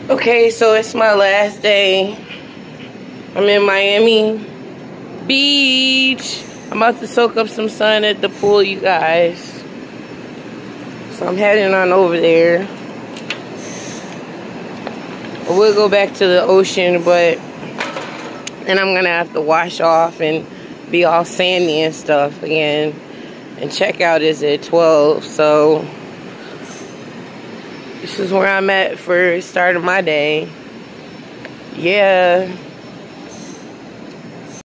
Okay, so it's my last day. I'm in Miami Beach. I'm about to soak up some sun at the pool, you guys. So I'm heading on over there. I will go back to the ocean, but then I'm gonna have to wash off and be all sandy and stuff again. And checkout is at 12, so this is where I'm at for the start of my day. Yeah.